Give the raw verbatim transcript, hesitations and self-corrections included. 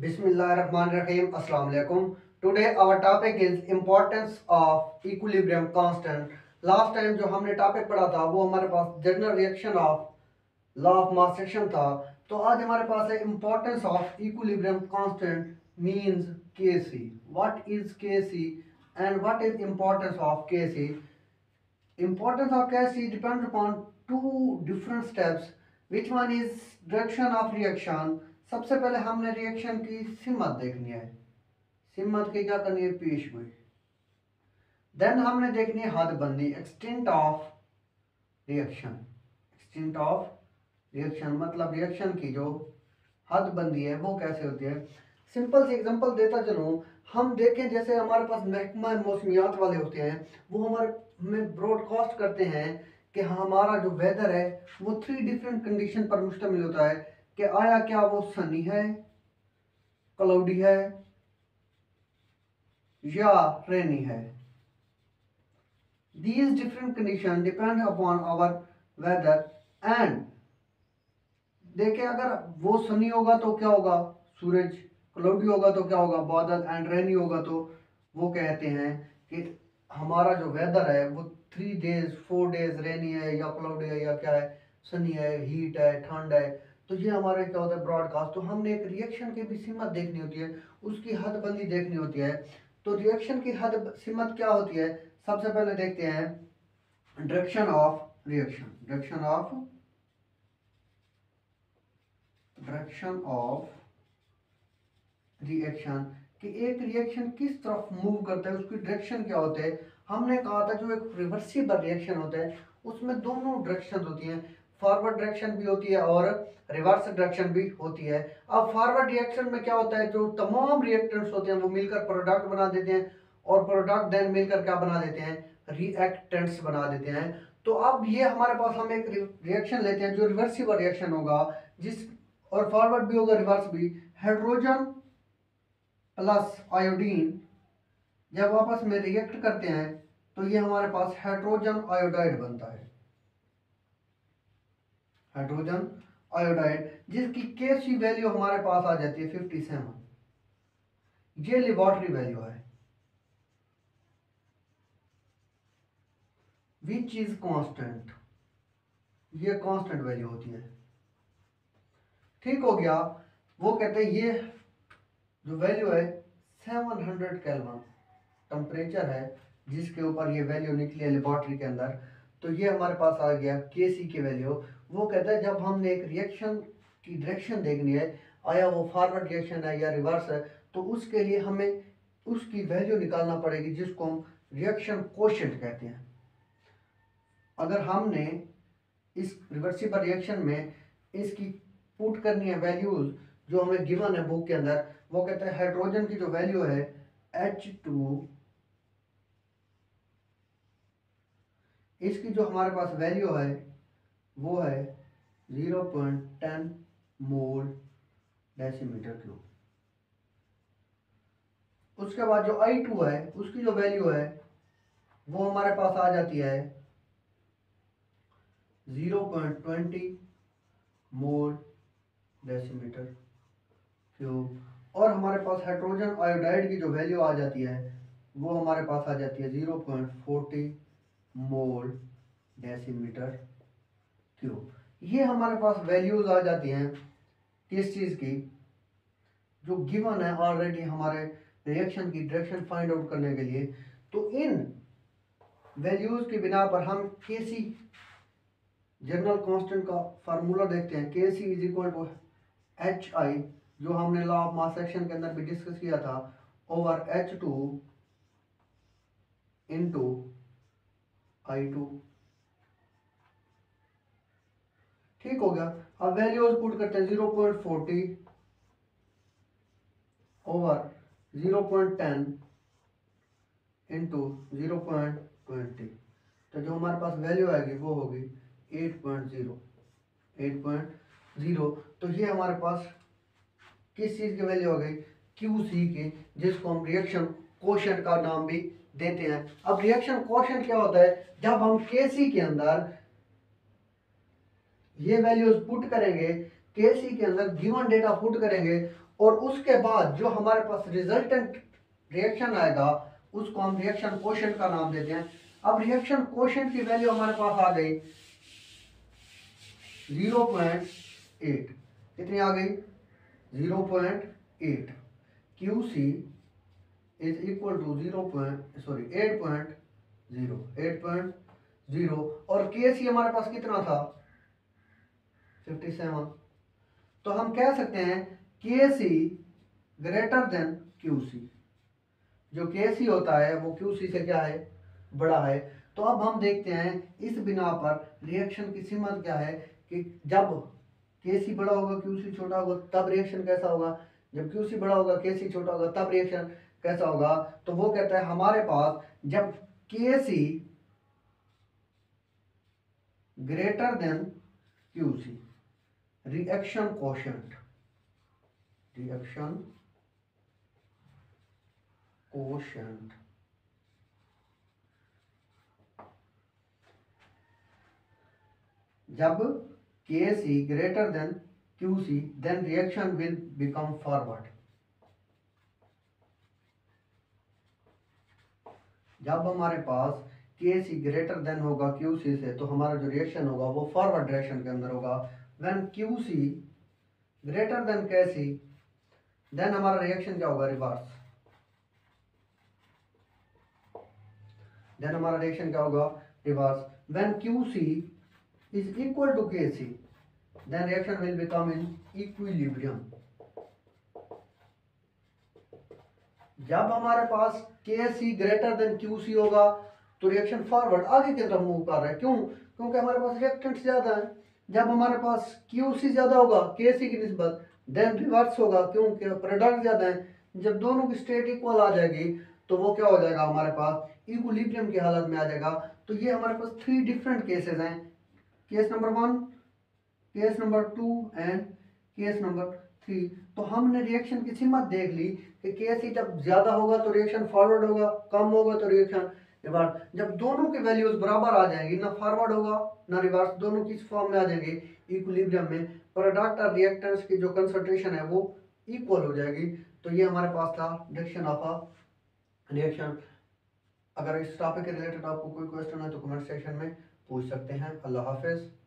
Bismillahirrahmanirrahim. Assalamu alaikum. Today our topic is importance of equilibrium constant. Last time जो हमने topic पढ़ा था वो हमारे पास general reaction of law of mass section था। तो आज हमारे पास है importance of equilibrium constant means K C. What is K C and what is importance of K C? Importance of K C depends upon two different steps. Which one is direction of reaction? सबसे पहले हमने reaction की सिमत देखनी है, सिमत की क्या करनी है, पेश गोई। देन हमने देखनी है हदबंदी, extent of reaction. Extent of reaction मतलब रिएक्शन की जो हदबंदी है वो कैसे होती है। सिंपल सी एग्जांपल देता चलूँ, हम देखें जैसे हमारे पास महकमा मौसमियात वाले होते हैं, वो हमारे हमें ब्रॉडकास्ट करते हैं कि हमारा जो वेदर है वो थ्री डिफरेंट कंडीशन पर मुश्तमिल होता है कि आया क्या वो सनी है, क्लाउडी है या रेनी है। These different conditions depend upon our weather and देखें अगर वो सनी होगा तो क्या होगा, सूरज, क्लाउडी होगा तो क्या होगा, बादल, एंड रेनी होगा तो वो कहते हैं कि हमारा जो वेदर है वो three days four days rainy है या क्लाउडी है या क्या है, सनी है, हीट है, ठंड है। तो ये हमारे क्या होता है ब्रॉडकास्ट। तो हमने एक रिएक्शन की भी सिमत देखनी होती है, उसकी हदबंदी देखनी होती है। तो रिएक्शन की हद सिमत क्या होती है, सबसे पहले देखते हैं direction of reaction. Direction of direction of reaction कि एक रिएक्शन किस तरफ मूव करता है, उसकी डायरेक्शन क्या होता है। हमने कहा था जो एक रिवर्सिबल रिएक्शन होता है उसमें दोनों डायरेक्शन होती हैं, फॉरवर्ड डायरेक्शन भी होती है और रिवर्स डायरेक्शन भी होती है। अब फॉरवर्ड रिएक्शन में क्या होता है, जो तमाम रिएक्टेंट्स होते हैं वो मिलकर प्रोडक्ट बना देते हैं और प्रोडक्ट देन मिलकर क्या बना देते हैं, रिएक्टेंट्स बना देते हैं। तो अब ये हमारे पास हम एक रिएक्शन लेते हैं जो रिवर्सिबल रिएक्शन होगा, जिस और फॉरवर्ड भी होगा रिवर्स भी। हाइड्रोजन प्लस आयोडीन जब आपस में रिएक्ट करते हैं तो ये हमारे पास हाइड्रोजन आयोडाइड बनता है, हाइड्रोजन आयोडाइड, जिसकी के सी वैल्यू हमारे पास आ जाती है फिफ्टी सेवन। ये लेबोरेटरी वैल्यू है विच इज कांस्टेंट, ये कांस्टेंट वैल्यू होती है। ठीक हो गया। वो कहते हैं ये जो वैल्यू है सेवन हंड्रेड केल्विन टेम्परेचर है जिसके ऊपर ये वैल्यू निकली है लेबोरेटरी के अंदर। तो ये हमारे पास आ गया के सी की वैल्यू। वो कहता है जब हमने एक रिएक्शन की डायरेक्शन देखनी है, आया वो फॉरवर्ड रिएक्शन है या रिवर्स है, तो उसके लिए हमें उसकी वैल्यू निकालना पड़ेगी जिसको हम रिएक्शन कोशेंट कहते हैं। अगर हमने इस रिवर्सिबल रिएक्शन में इसकी पुट करनी है वैल्यूज जो हमें गिवन है बुक के अंदर, वो कहते हैं हाइड्रोजन की जो वैल्यू है एच टू, इसकी जो हमारे पास वैल्यू है वो है zero point ten mole decimetre cube. उसके बाद जो आई टू है उसकी जो वैल्यू है वो हमारे पास आ जाती है zero point twenty mole decimetre cube. और हमारे पास हाइड्रोजन आयोडाइड की जो वैल्यू आ जाती है वो हमारे पास आ जाती है zero point forty mole decimetre cube. ये हमारे पास वैल्यूज आ जाती हैं किस चीज़ की, जो गिवन है ऑलरेडी हमारे रिएक्शन की डायरेक्शन फाइंड आउट करने के लिए। तो इन वैल्यूज की बिना पर हम के सी जनरल कांस्टेंट का फार्मूला देखते हैं। K C is equal to H I, जो हमने लॉ ऑफ मास सेक्शन के अंदर भी डिस्कस किया था, over H two into I two. ठीक हो गया। अब वैल्यूज पुट करते हैं zero point forty over zero point ten into zero point twenty. तो जो हमारे पास वैल्यू आएगी वो होगी eight point zero, eight point zero. तो ये हमारे पास किस चीज़ की वैल्यू हो गई, क्यू सी की, जिसको हम रिएक्शन कोशेंट का नाम भी देते हैं। अब रिएक्शन कोशेंट क्या होता है, जब हम के सी के अंदर ये वैल्यूज पुट करेंगे, के सी के अंदर गिवन डेटा पुट करेंगे और उसके बाद जो हमारे पास रिजल्टेंट रिएक्शन आएगा उसको हम रिएक्शन कोशेंट का नाम देते हैं। अब रिएक्शन कोशेंट की वैल्यू हमारे पास आ गई ज़ीरो पॉइंट एट। कितनी आ गई? Zero point eight. Q C is equal to zero point sorry eight point zero eight point zero और के सी हमारे पास कितना था? Fifty seven. तो हम कह सकते हैं K C greater than Q C. जो के सी होता है वो क्यू सी से क्या है? बड़ा है। तो अब हम देखते हैं इस बिना पर रिएक्शन की सीमा क्या है कि जब के सी बड़ा होगा क्यू सी छोटा होगा तब रिएक्शन कैसा होगा, जब क्यू सी बड़ा होगा के सी छोटा होगा तब रिएक्शन कैसा होगा। तो वो कहता है हमारे पास जब K C greater than Q C reaction quotient reaction quotient जब K C greater than Q C then reaction will become forward. जब हमारे पास के सी ग्रेटर देन होगा क्यू सी से तो हमारा जो रिएक्शन होगा वो फॉरवर्ड डायरेक्शन के अंदर होगा। When Q C greater than K C then हमारा रिएक्शन क्या होगा? रिवर्स। देन हमारा रिएक्शन क्या होगा? Reverse. When Q C is equal to K C then reaction will become in equilibrium. जब हमारे पास K C greater than Q C होगा तो रिएक्शन फॉरवर्ड आगे की तरफ मूव कर रहा है। क्यों? क्योंकि हमारे पास रिएक्टेंट ज्यादा है। जब हमारे पास क्यू सी ज्यादा होगा के सी की निस्बत देन रिवर्स होगा क्योंकि प्रोडक्ट ज्यादा है। जब दोनों की स्टेट इक्वल आ जाएगी तो वो क्या हो जाएगा? हमारे पास इक्विलिब्रियम की हालत में आ जाएगा। तो ये हमारे पास थ्री डिफरेंट केसेस हैं। Case number one, case number two and case number three. तो हमने रिएक्शन की सीमा देख ली कि के सी जब ज्यादा होगा तो रिएक्शन फॉरवर्ड होगा, कम होगा तो रिएक्शन रिवर्स। जब दोनों की वैल्यूज बराबर आ जाएंगी, ना फॉरवर्ड होगा ना रिवर्स, दोनों किस फॉर्म में आ जाएंगे? इक्विलिब्रियम में। प्रोडक्ट और रिएक्टेंट्स की जो कंसंट्रेशन है वो इक्वल हो जाएगी। तो ये हमारे पास था डिडक्शन ऑफ अ रिएक्शन। अगर इस टॉपिक के रिलेटेड आपको कोई क्वेश्चन है तो कमेंट सेक्शन में पूछ सकते हैं। अल्लाह हाफिज।